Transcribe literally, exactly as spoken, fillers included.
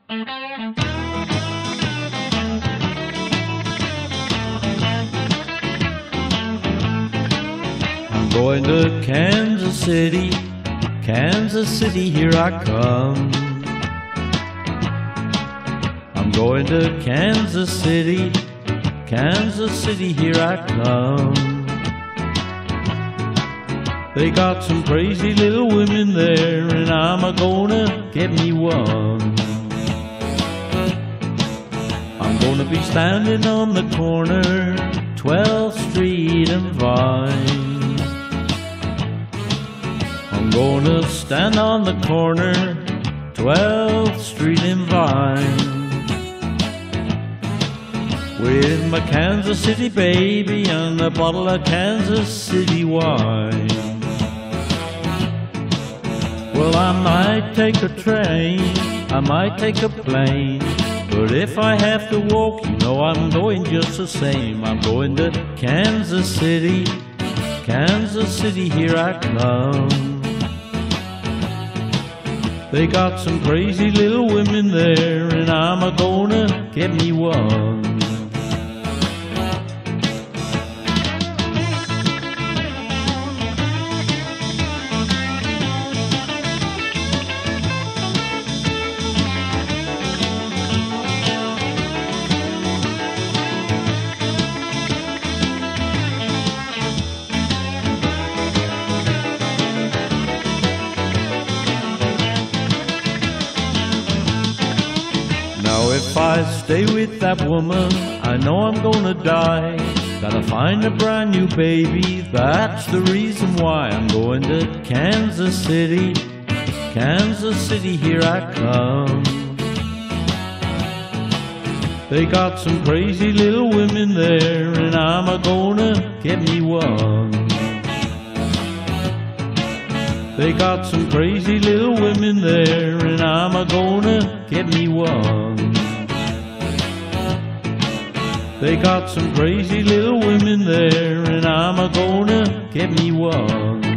I'm going to Kansas City, Kansas City, here I come. I'm going to Kansas City, Kansas City, here I come. They got some crazy little women there, and I'm a-gonna get me one. I'm gonna be standing on the corner, twelfth street and Vine. I'm gonna stand on the corner, twelfth street and Vine, with my Kansas City baby and a bottle of Kansas City wine. Well, I might take a train, I might take a plane, but if I have to walk, you know I'm going just the same. I'm going to Kansas City, Kansas City, here I come. They got some crazy little women there, and I'm a-gonna get me one. If I stay with that woman, I know I'm gonna die. Gotta find a brand new baby, that's the reason why I'm going to Kansas City, Kansas City, here I come. They got some crazy little women there, and I'm a-gonna get me one. They got some crazy little women there, and I'm a-gonna get me one. They got some crazy little women there, and I'm a-gonna get me one.